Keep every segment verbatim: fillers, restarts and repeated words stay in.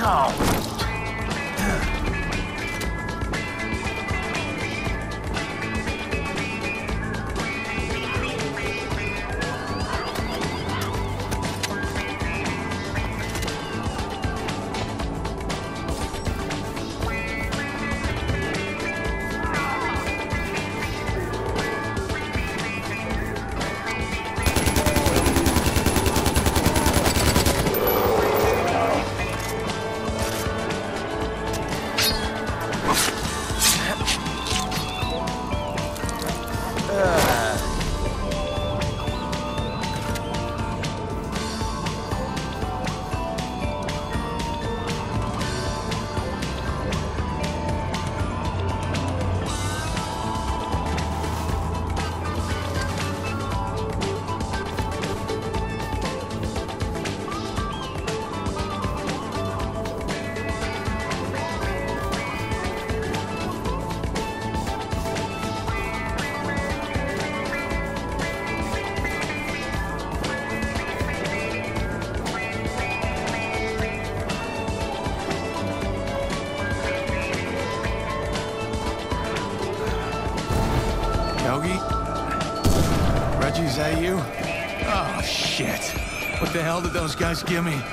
Is that you? Oh, shit. What the hell did those guys give me?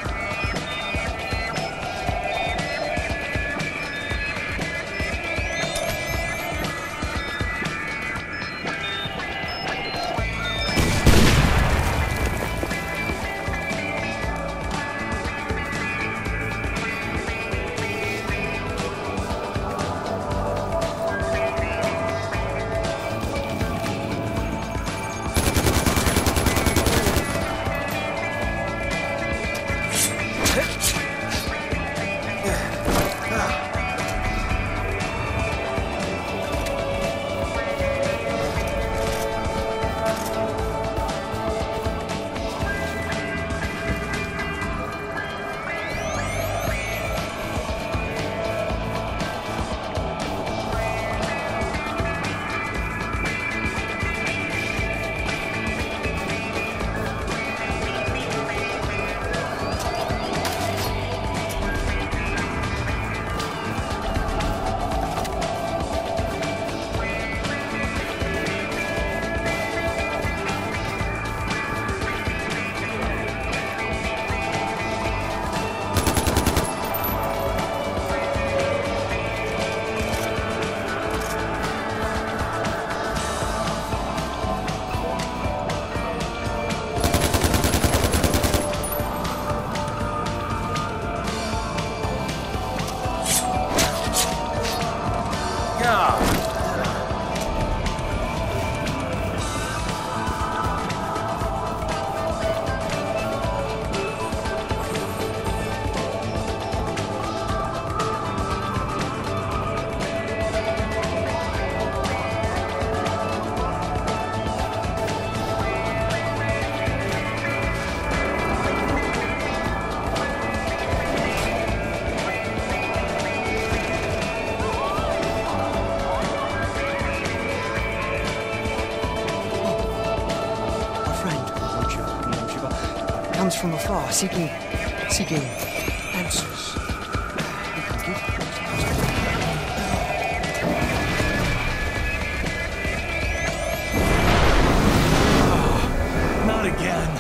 From afar, seeking, seeking answers. We can give those answers. Oh, not again.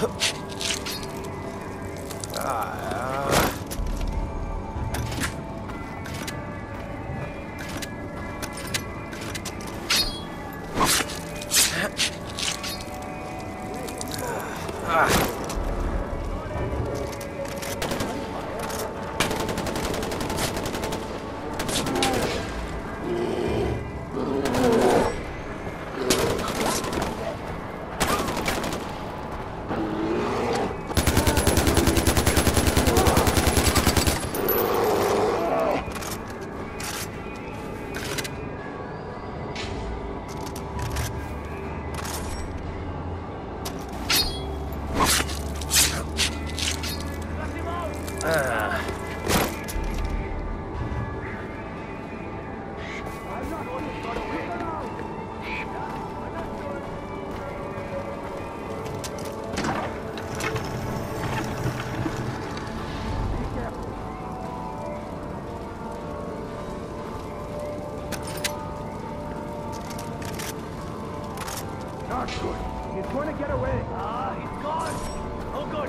Not good. He's going to get away. Ah, he's gone. Oh, good.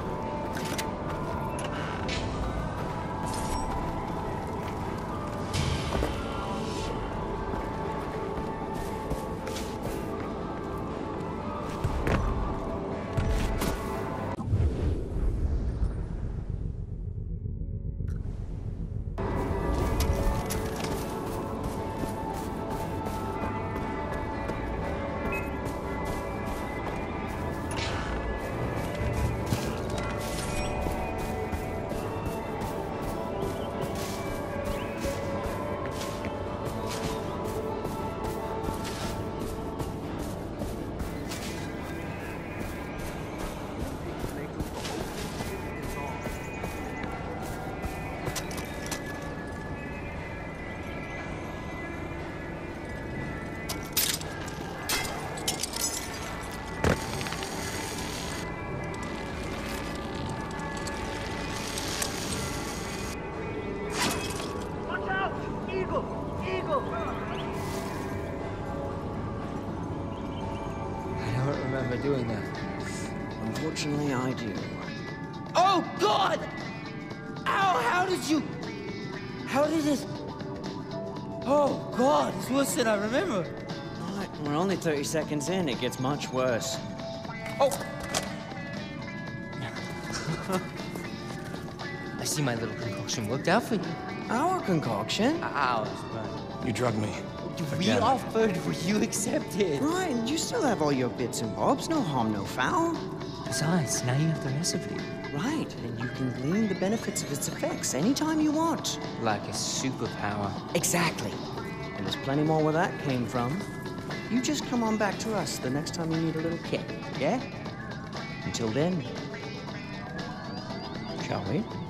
I don't remember doing that. Unfortunately, I do. Oh, God! Ow, how did you... How did it... Oh, God, it's worse than I remember. Right, we're only thirty seconds in. It gets much worse. Oh, I see my little concoction worked out for you. Our concoction? ours, right. You drugged me. We Again. offered, will you accept it? Right, you still have all your bits and bobs. No harm, no foul. Besides, now you have the recipe. Right, and you can glean the benefits of its effects anytime you want. Like a superpower. Exactly. And there's plenty more where that came from. You just come on back to us the next time you need a little kick, yeah? Until then, shall we?